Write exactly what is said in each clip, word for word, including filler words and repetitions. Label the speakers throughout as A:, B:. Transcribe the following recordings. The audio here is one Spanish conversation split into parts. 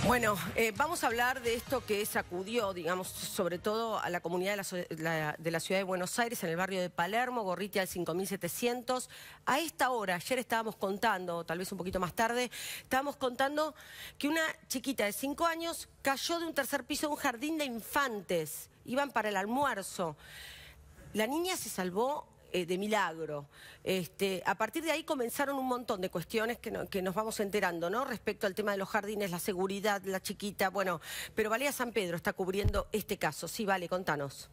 A: Bueno, eh, vamos a hablar de esto que sacudió, digamos, sobre todo a la comunidad de la, so la, de la ciudad de Buenos Aires, en el barrio de Palermo, Gorriti al cinco mil setecientos. A esta hora, ayer estábamos contando, tal vez un poquito más tarde, estábamos contando que una chiquita de cinco años cayó de un tercer piso de un jardín de infantes. Iban para el almuerzo. La niña se salvó Eh, de milagro. Este, a partir de ahí comenzaron un montón de cuestiones que, no, que nos vamos enterando, ¿no? Respecto al tema de los jardines, la seguridad, la chiquita, bueno, pero Valeria San Pedro está cubriendo este caso. Sí, Vale, contanos.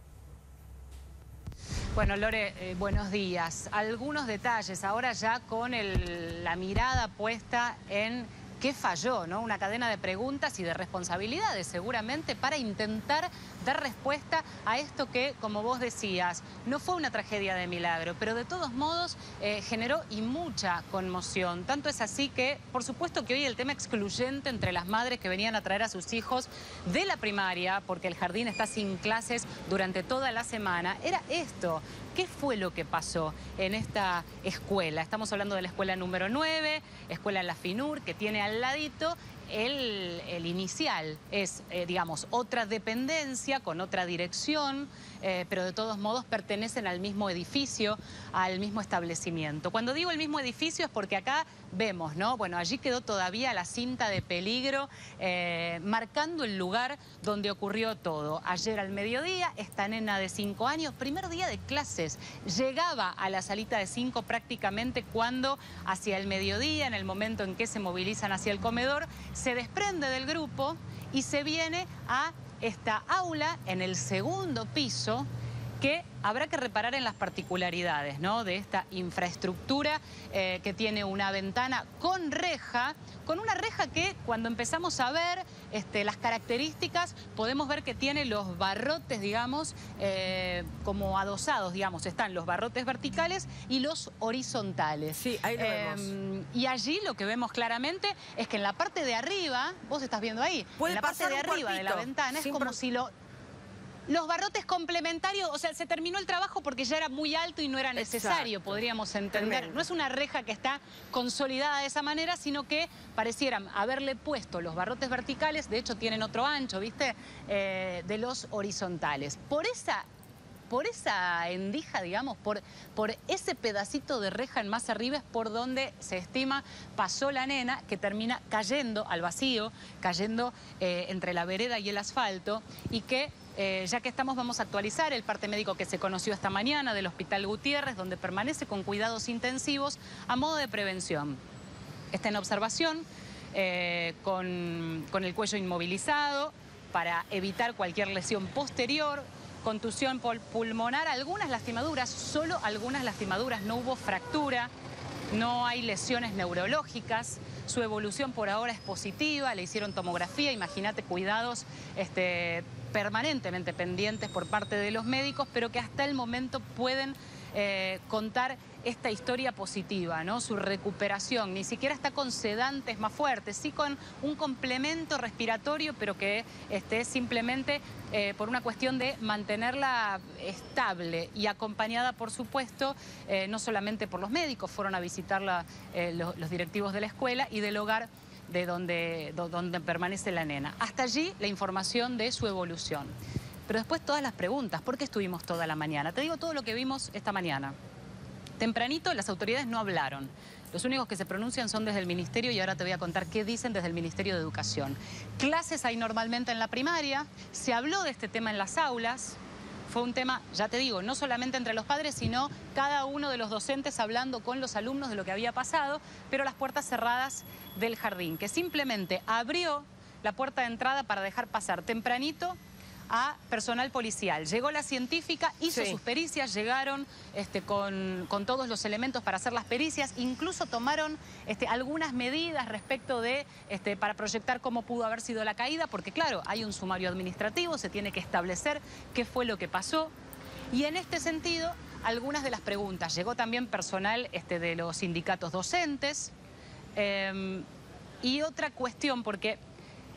B: Bueno, Lore, eh, buenos días. Algunos detalles, ahora ya con el, la mirada puesta en qué falló, ¿no? Una cadena de preguntas y de responsabilidades, seguramente, para intentar dar respuesta a esto que, como vos decías, no fue una tragedia de milagro, pero de todos modos eh, generó y mucha conmoción. Tanto es así que, por supuesto que hoy el tema excluyente entre las madres que venían a traer a sus hijos de la primaria, porque el jardín está sin clases durante toda la semana, era esto. ¿Qué fue lo que pasó en esta escuela? Estamos hablando de la escuela número nueve, escuela La Finur, que tiene al ladito el, el inicial. Es, eh, digamos, otra dependencia con otra dirección, eh, pero de todos modos pertenecen al mismo edificio, al mismo establecimiento. Cuando digo el mismo edificio es porque acá vemos, ¿no? Bueno, allí quedó todavía la cinta de peligro eh, marcando el lugar donde ocurrió todo. Ayer al mediodía, esta nena de cinco años, primer día de clases, llegaba a la salita de cinco prácticamente cuando hacia el mediodía, en el momento en que se movilizan hacia el comedor, se desprende del grupo y se viene a esta aula en el segundo piso, que habrá que reparar en las particularidades, ¿no? De esta infraestructura eh, que tiene una ventana con reja, con una reja que cuando empezamos a ver este, las características podemos ver que tiene los barrotes, digamos, eh, como adosados, digamos, están los barrotes verticales y los horizontales.
A: Sí, ahí lo
B: eh,
A: vemos.
B: Y allí lo que vemos claramente es que en la parte de arriba, vos estás viendo ahí, en la parte de arriba de la ventana es como si lo... Los barrotes complementarios, o sea, se terminó el trabajo porque ya era muy alto y no era necesario, Exacto. podríamos entender. Tremendo. No es una reja que está consolidada de esa manera, sino que parecieran haberle puesto los barrotes verticales, de hecho tienen otro ancho, ¿viste? Eh, de los horizontales. Por esa... Por esa endija, digamos, por, por ese pedacito de reja en más arriba es por donde se estima pasó la nena, que termina cayendo al vacío, cayendo eh, entre la vereda y el asfalto, y que, eh, ya que estamos, vamos a actualizar el parte médico que se conoció esta mañana del Hospital Gutiérrez, donde permanece con cuidados intensivos a modo de prevención. Está en observación, eh, con, con el cuello inmovilizado, para evitar cualquier lesión posterior, contusión pulmonar, algunas lastimaduras, solo algunas lastimaduras, no hubo fractura, no hay lesiones neurológicas, su evolución por ahora es positiva, le hicieron tomografía, imagínate, cuidados este, permanentemente pendientes por parte de los médicos, pero que hasta el momento pueden eh, contar esta historia positiva, ¿no? Su recuperación, ni siquiera está con sedantes más fuertes, sí con un complemento respiratorio, pero que este, es simplemente eh, por una cuestión de mantenerla estable y acompañada, por supuesto, eh, no solamente por los médicos, fueron a visitarla eh, los, los directivos de la escuela y del hogar de donde, donde permanece la nena. Hasta allí la información de su evolución. Pero después todas las preguntas, ¿por qué estuvimos toda la mañana? Te digo todo lo que vimos esta mañana. Tempranito las autoridades no hablaron. Los únicos que se pronuncian son desde el Ministerio y ahora te voy a contar qué dicen desde el Ministerio de Educación. Clases hay normalmente en la primaria, se habló de este tema en las aulas. Fue un tema, ya te digo, no solamente entre los padres, sino cada uno de los docentes hablando con los alumnos de lo que había pasado, pero las puertas cerradas del jardín, que simplemente abrió la puerta de entrada para dejar pasar tempranito a personal policial. Llegó la científica, hizo sí. sus pericias, llegaron este, con, con todos los elementos para hacer las pericias, incluso tomaron este, algunas medidas respecto de, este, para proyectar cómo pudo haber sido la caída, porque claro, hay un sumario administrativo, se tiene que establecer qué fue lo que pasó. Y en este sentido, algunas de las preguntas. Llegó también personal este, de los sindicatos docentes. Eh, y otra cuestión, porque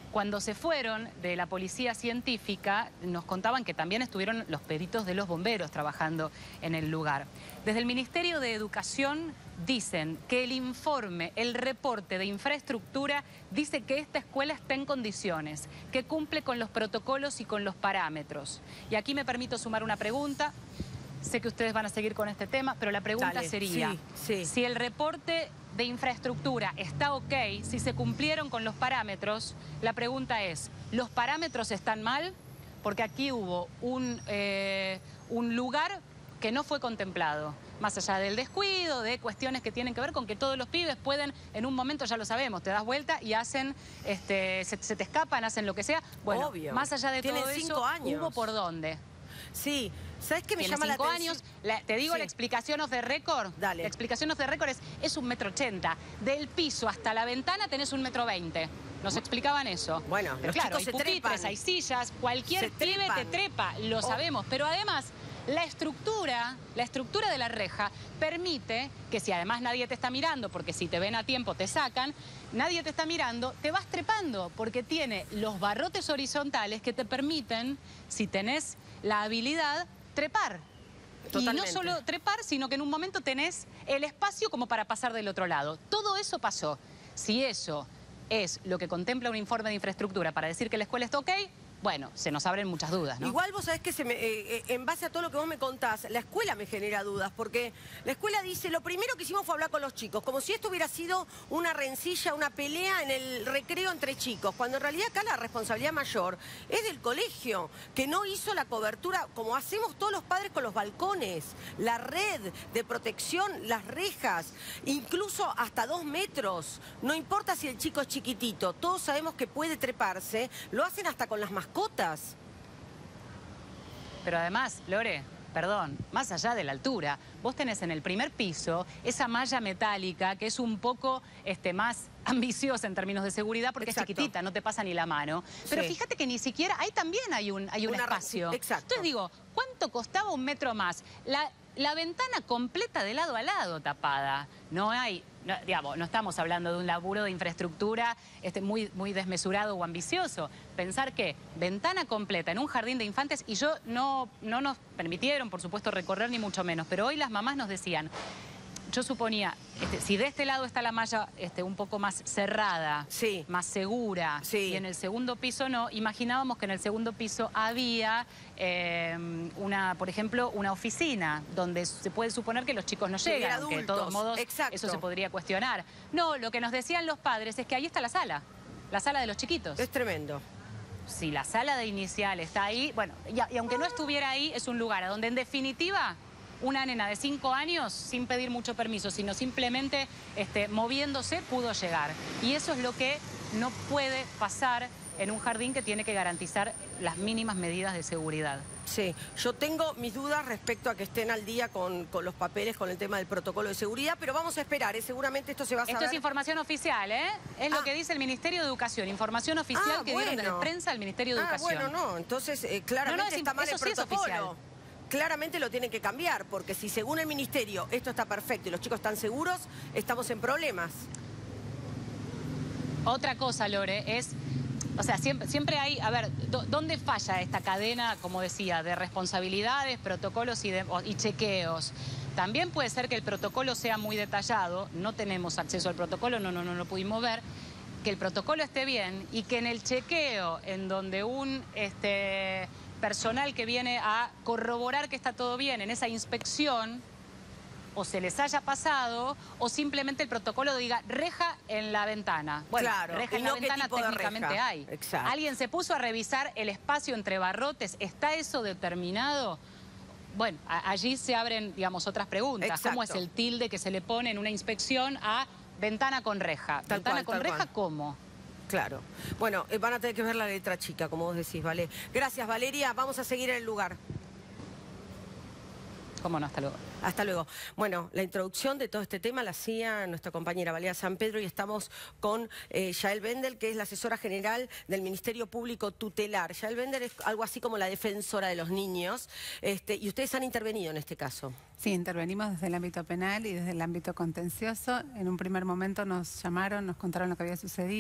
B: Cuando se fueron de la policía científica, nos contaban que también estuvieron los peritos de los bomberos trabajando en el lugar. Desde el Ministerio de Educación dicen que el informe, el reporte de infraestructura dice que esta escuela está en condiciones, que cumple con los protocolos y con los parámetros. Y aquí me permito sumar una pregunta. Sé que ustedes van a seguir con este tema, pero la pregunta
A: Dale,
B: sería,
A: sí, sí.
B: si el reporte de infraestructura está ok, si se cumplieron con los parámetros, la pregunta es, ¿los parámetros están mal? Porque aquí hubo un, eh, un lugar que no fue contemplado, más allá del descuido, de cuestiones que tienen que ver con que todos los pibes pueden, en un momento ya lo sabemos, te das vuelta y hacen, este, se, se te escapan, hacen lo que sea. Bueno,
A: obvio.
B: Más allá de
A: Tienen
B: todo
A: cinco
B: eso,
A: años.
B: ¿hubo por dónde?
A: Sí, ¿sabes qué me
B: Tiene
A: llama la
B: cinco
A: atención?
B: años, la, te digo
A: sí.
B: la explicación off the record.
A: Dale.
B: La explicación off the record es, es un metro ochenta. Del piso hasta la ventana tenés un metro veinte. Nos explicaban eso.
A: Bueno,
B: pero
A: los
B: claro,
A: chicos
B: hay
A: se
B: pupitres,
A: trepan.
B: hay sillas, cualquier
A: Se
B: pibe
A: trepan.
B: te trepa, lo
A: Oh.
B: sabemos. Pero además, la estructura, la estructura de la reja permite que si además nadie te está mirando, porque si te ven a tiempo te sacan, nadie te está mirando, te vas trepando, porque tiene los barrotes horizontales que te permiten, si tenés la habilidad, trepar.
A: Totalmente.
B: Y no solo trepar, sino que en un momento tenés el espacio como para pasar del otro lado. Todo eso pasó. Si eso es lo que contempla un informe de infraestructura para decir que la escuela está ok, bueno, se nos abren muchas dudas, ¿no?
A: Igual vos sabés que se me, eh, eh, en base a todo lo que vos me contás, la escuela me genera dudas, porque la escuela dice, lo primero que hicimos fue hablar con los chicos, como si esto hubiera sido una rencilla, una pelea en el recreo entre chicos, cuando en realidad acá la responsabilidad mayor es del colegio, que no hizo la cobertura, como hacemos todos los padres con los balcones, la red de protección, las rejas, incluso hasta dos metros, no importa si el chico es chiquitito, todos sabemos que puede treparse, lo hacen hasta con las mascotas. Mascotas.
B: Pero además, Lore, perdón, más allá de la altura, vos tenés en el primer piso esa malla metálica que es un poco este, más ambiciosa en términos de seguridad porque
A: Exacto.
B: es chiquitita, no te pasa ni la mano. Pero
A: sí.
B: fíjate que ni siquiera, ahí también hay un, hay un
A: Una,
B: espacio.
A: Exacto.
B: Entonces digo, ¿cuánto costaba un metro más? La, la ventana completa de lado a lado tapada. No hay... No, digamos, no estamos hablando de un laburo de infraestructura este, muy, muy desmesurado o ambicioso. Pensar que ventana completa en un jardín de infantes, y yo no, no nos permitieron, por supuesto, recorrer ni mucho menos, pero hoy las mamás nos decían, yo suponía, este, si de este lado está la malla este, un poco más cerrada,
A: sí.
B: más segura,
A: sí.
B: y en el segundo piso no, imaginábamos que en el segundo piso había, eh, una, por ejemplo, una oficina, donde se puede suponer que los chicos no llegan, aunque de todos modos
A: Exacto.
B: eso se podría cuestionar. No, lo que nos decían los padres es que ahí está la sala, la sala de los chiquitos.
A: Es tremendo.
B: Si la sala de inicial está ahí, bueno, y, y aunque no estuviera ahí, es un lugar a donde en definitiva una nena de cinco años, sin pedir mucho permiso, sino simplemente este, moviéndose, pudo llegar. Y eso es lo que no puede pasar en un jardín que tiene que garantizar las mínimas medidas de seguridad.
A: Sí, yo tengo mis dudas respecto a que estén al día con, con los papeles, con el tema del protocolo de seguridad, pero vamos a esperar, ¿eh? Seguramente esto se va a saber.
B: Esto es información oficial, ¿eh? Es
A: ah.
B: lo que dice el Ministerio de Educación, información oficial
A: ah,
B: que
A: bueno.
B: dieron de prensa al Ministerio de
A: ah,
B: Educación.
A: bueno, no, entonces eh, claramente
B: no, no, es,
A: está mal
B: eso
A: el
B: sí
A: protocolo.
B: es oficial.
A: Claramente lo tienen que cambiar, porque si según el Ministerio esto está perfecto y los chicos están seguros, estamos en problemas.
B: Otra cosa, Lore, es... O sea, siempre, siempre hay... A ver, ¿dónde falla esta cadena, como decía, de responsabilidades, protocolos y, de, y chequeos? También puede ser que el protocolo sea muy detallado, no tenemos acceso al protocolo, no, no, no lo pudimos ver, que el protocolo esté bien y que en el chequeo, en donde un... este personal que viene a corroborar que está todo bien en esa inspección, o se les haya pasado, o simplemente el protocolo diga reja en la ventana. Bueno,
A: claro,
B: reja en
A: y
B: la
A: no qué
B: ventana
A: tipo de
B: técnicamente
A: reja.
B: hay.
A: Exacto.
B: Alguien se puso a revisar el espacio entre barrotes, ¿está eso determinado? Bueno, a, allí se abren, digamos, otras preguntas.
A: Exacto.
B: ¿Cómo es el tilde que se le pone en una inspección a ventana con reja?
A: Tal
B: ¿Ventana
A: cual,
B: con
A: tal
B: reja
A: cual.
B: cómo?
A: Claro. Bueno, eh, van a tener que ver la letra chica, como vos decís, ¿vale? Gracias, Valeria. Vamos a seguir en el lugar.
B: ¿Cómo no? Hasta luego.
A: Hasta luego. Bueno, la introducción de todo este tema la hacía nuestra compañera Valeria San Pedro y estamos con eh, Yael Bendel, que es la asesora general del Ministerio Público Tutelar. Yael Bendel es algo así como la defensora de los niños, este, y ustedes han intervenido en este caso.
C: Sí, intervenimos desde el ámbito penal y desde el ámbito contencioso. En un primer momento nos llamaron, nos contaron lo que había sucedido.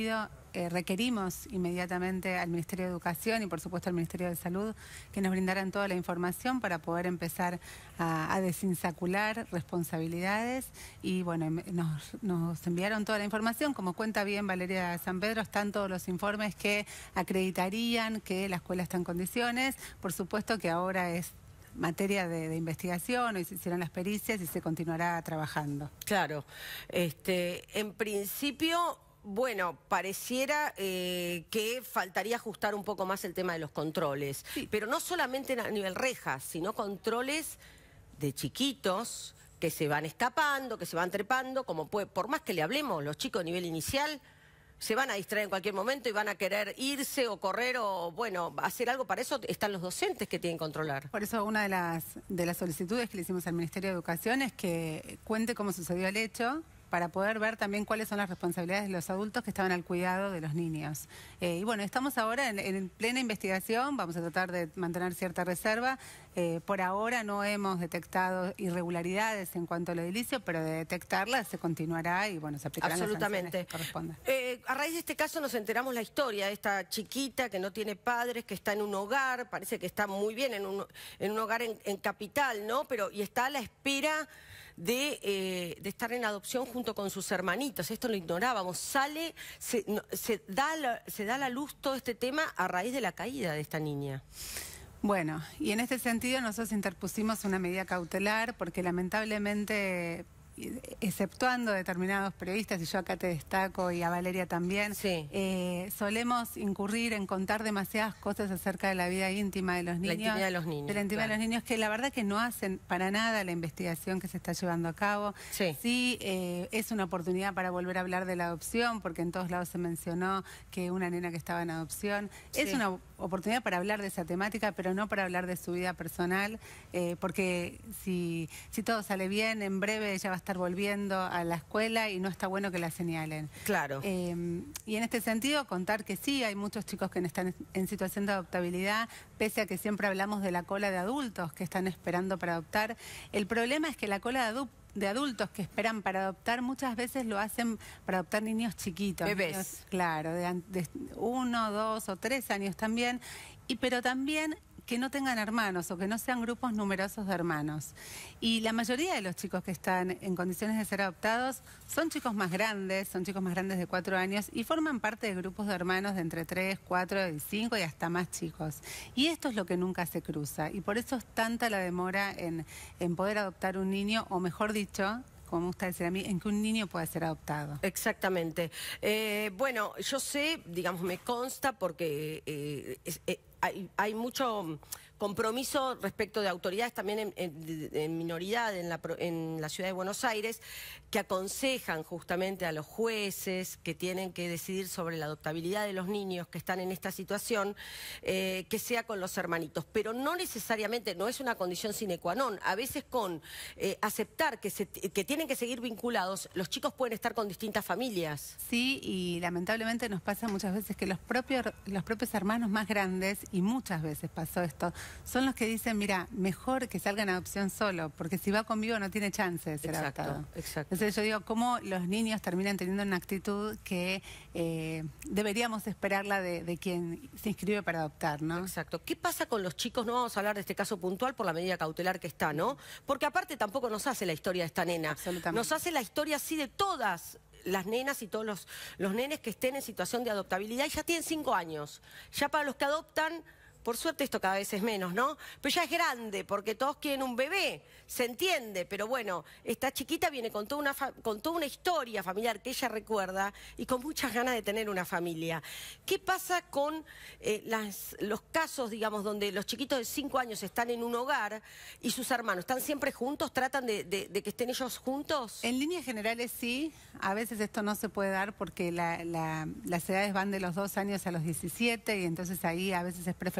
C: eh, requerimos inmediatamente al Ministerio de Educación y por supuesto al Ministerio de Salud que nos brindaran toda la información para poder empezar a, a desinsacular responsabilidades y bueno, nos, nos enviaron toda la información. Como cuenta bien Valeria San Pedro, están todos los informes que acreditarían que la escuela está en condiciones. Por supuesto que ahora es materia de, de investigación, hoy se hicieron las pericias y se continuará trabajando.
A: Claro, este, en principio, bueno, pareciera eh, que faltaría ajustar un poco más el tema de los controles, sí. Pero no solamente a nivel rejas, sino controles de chiquitos que se van escapando, que se van trepando, como puede, por más que le hablemos, los chicos a nivel inicial se van a distraer en cualquier momento y van a querer irse o correr o, bueno, hacer algo. Para eso están los docentes que tienen que controlar.
C: Por eso una de las, de las solicitudes que le hicimos al Ministerio de Educación es que cuente cómo sucedió el hecho, para poder ver también cuáles son las responsabilidades de los adultos que estaban al cuidado de los niños. Eh, y bueno, estamos ahora en, en plena investigación, vamos a tratar de mantener cierta reserva. Eh, por ahora no hemos detectado irregularidades en cuanto a lo edilicio, pero de detectarlas se continuará y bueno, se aplicarán las sanciones que correspondan.
A: Eh, a raíz de este caso nos enteramos la historia de esta chiquita que no tiene padres, que está en un hogar, parece que está muy bien en un, en un hogar en, en Capital, ¿no? Pero y está a la espera De, eh, de estar en adopción junto con sus hermanitos. Esto lo ignorábamos. Sale, se, no, se, da la, se da a la luz todo este tema a raíz de la caída de esta niña.
C: Bueno, y en este sentido nosotros interpusimos una medida cautelar porque lamentablemente, exceptuando determinados periodistas, y yo acá te destaco y a Valeria también, sí. eh, solemos incurrir en contar demasiadas cosas acerca de la vida íntima de los niños.
A: La intimidad de los niños.
C: De la intimidad claro. de los niños, que la verdad que no hacen para nada la investigación que se está llevando a cabo. Sí, sí eh, es una oportunidad para volver a hablar de la adopción, porque en todos lados se mencionó que una nena que estaba en adopción. Sí. Es una oportunidad para hablar de esa temática, pero no para hablar de su vida personal, eh, porque si, si todo sale bien, en breve ella va a estar volviendo a la escuela y no está bueno que la señalen.
A: Claro.
C: Eh, y en este sentido, contar que sí, hay muchos chicos que están en situación de adoptabilidad, pese a que siempre hablamos de la cola de adultos que están esperando para adoptar. El problema es que la cola de adultos de adultos que esperan para adoptar muchas veces lo hacen para adoptar niños chiquitos.
A: Bebés.
C: Niños, claro, de, de uno, dos o tres años también, y pero también que no tengan hermanos o que no sean grupos numerosos de hermanos. Y la mayoría de los chicos que están en condiciones de ser adoptados son chicos más grandes, son chicos más grandes de cuatro años y forman parte de grupos de hermanos de entre tres, cuatro, cinco y hasta más chicos. Y esto es lo que nunca se cruza y por eso es tanta la demora en, en poder adoptar un niño, o mejor dicho, como me gusta decir a mí, en que un niño pueda ser adoptado.
A: Exactamente. Eh, bueno, yo sé, digamos, me consta porque eh, es, eh, hay, hay mucho compromiso respecto de autoridades también en, en, en minoridad en la, en la ciudad de Buenos Aires, que aconsejan justamente a los jueces que tienen que decidir sobre la adoptabilidad de los niños que están en esta situación, eh, que sea con los hermanitos. Pero no necesariamente, no es una condición sine qua non. A veces con eh, aceptar que, se, que tienen que seguir vinculados, los chicos pueden estar con distintas familias.
C: Sí, y lamentablemente nos pasa muchas veces que los propios, los propios hermanos más grandes, y muchas veces pasó esto, son los que dicen, mira, mejor que salga en adopción solo, porque si va conmigo no tiene chance de ser
A: exacto,
C: adoptado.
A: Exacto.
C: Entonces yo digo, cómo los niños terminan teniendo una actitud que eh, deberíamos esperarla de, de quien se inscribe para adoptar, ¿no?
A: Exacto. ¿Qué pasa con los chicos? No vamos a hablar de este caso puntual por la medida cautelar que está, ¿no? Porque aparte tampoco nos hace la historia de esta nena.
C: Absolutamente.
A: Nos hace la historia así de todas las nenas y todos los, los nenes que estén en situación de adoptabilidad y ya tienen cinco años. Ya para los que adoptan, por suerte esto cada vez es menos, ¿no? Pero ya es grande, porque todos quieren un bebé, se entiende, pero bueno, esta chiquita viene con toda una, con toda una historia familiar que ella recuerda y con muchas ganas de tener una familia. ¿Qué pasa con eh, las, los casos, digamos, donde los chiquitos de cinco años están en un hogar y sus hermanos están siempre juntos, tratan de, de, de que estén ellos juntos?
C: En líneas generales sí, a veces esto no se puede dar porque la, la, las edades van de los dos años a los diecisiete y entonces ahí a veces es preferible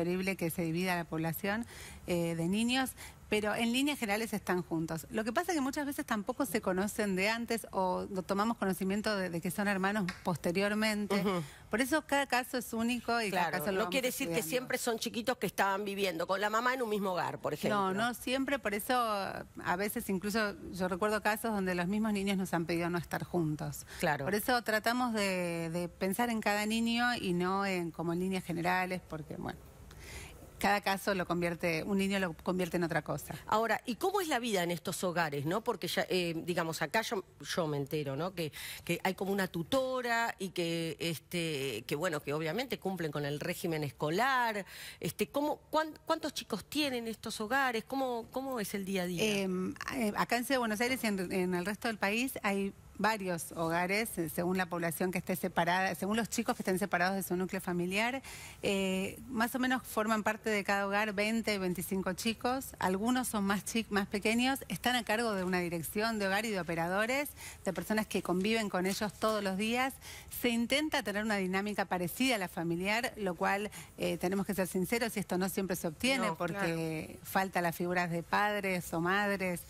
C: preferible que se divida la población eh, de niños, pero en líneas generales están juntos. Lo que pasa es que muchas veces tampoco se conocen de antes o tomamos conocimiento de, de que son hermanos posteriormente. Uh-huh. Por eso cada caso es único y
A: claro,
C: cada caso lo
A: no quiere decir que siempre son chiquitos que estaban viviendo con la mamá en un mismo hogar, por ejemplo.
C: No, no siempre, por eso a veces incluso yo recuerdo casos donde los mismos niños nos han pedido no estar juntos.
A: Claro.
C: Por eso tratamos de, de pensar en cada niño y no en como en líneas generales, porque bueno, cada caso lo convierte, un niño lo convierte en otra cosa.
A: Ahora, ¿y cómo es la vida en estos hogares, no? Porque ya, eh, digamos, acá yo, yo me entero, ¿no? Que, que hay como una tutora y que, este, que bueno, que obviamente cumplen con el régimen escolar. Este, ¿cómo, cuán, ¿Cuántos chicos tienen estos hogares? ¿Cómo, cómo es el día a día?
C: Eh, acá en Ciudad de Buenos Aires y en, en el resto del país hay varios hogares, según la población que esté separada, según los chicos que estén separados de su núcleo familiar. Eh, más o menos forman parte de cada hogar veinte, veinticinco chicos. Algunos son más, chic, más pequeños, están a cargo de una dirección de hogar y de operadores, de personas que conviven con ellos todos los días. Se intenta tener una dinámica parecida a la familiar, lo cual eh, tenemos que ser sinceros, y esto no siempre se obtiene no, porque claro. falta las figuras de padres o madres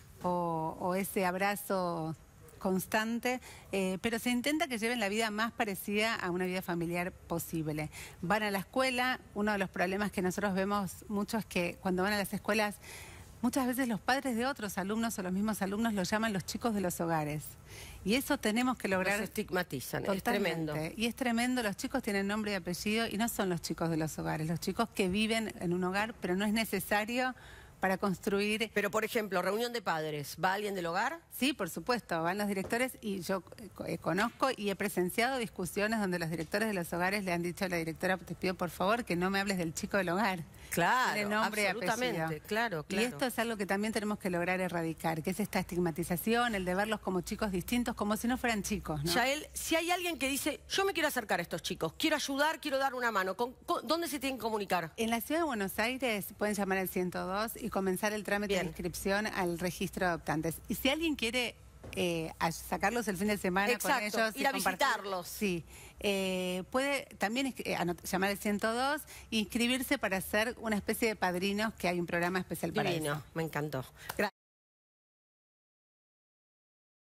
C: o, o ese abrazo constante, eh, pero se intenta que lleven la vida más parecida a una vida familiar posible. Van a la escuela, uno de los problemas que nosotros vemos mucho es que cuando van a las escuelas, muchas veces los padres de otros alumnos o los mismos alumnos los llaman los chicos de los hogares. Y eso tenemos que lograr.
A: Los estigmatizan,
C: totalmente.
A: Es tremendo.
C: Y es tremendo, los chicos tienen nombre y apellido y no son los chicos de los hogares, los chicos que viven en un hogar, pero no es necesario para construir.
A: Pero, por ejemplo, reunión de padres, ¿va alguien del hogar?
C: Sí, por supuesto, van los directores y yo eh, conozco y he presenciado discusiones donde los directores de los hogares le han dicho a la directora, te pido por favor que no me hables del chico del hogar.
A: Claro,
C: nombre
A: absolutamente,
C: y apellido.
A: claro, claro.
C: Y esto es algo que también tenemos que lograr erradicar, que es esta estigmatización, el de verlos como chicos distintos, como si no fueran chicos, ¿no?
A: Yael, si hay alguien que dice, yo me quiero acercar a estos chicos, quiero ayudar, quiero dar una mano, ¿con, con, ¿dónde se tienen que comunicar?
C: En la Ciudad de Buenos Aires pueden llamar al ciento dos y comenzar el trámite Bien. de inscripción al registro de adoptantes. Y si alguien quiere eh, a sacarlos el fin de semana
A: Exacto,
C: con ellos,
A: ir a visitarlos.
C: Sí, eh, puede también eh, llamar al ciento dos e inscribirse para ser una especie de padrinos, que hay un programa especial para
A: Divino,
C: eso.
A: Me encantó. Gracias.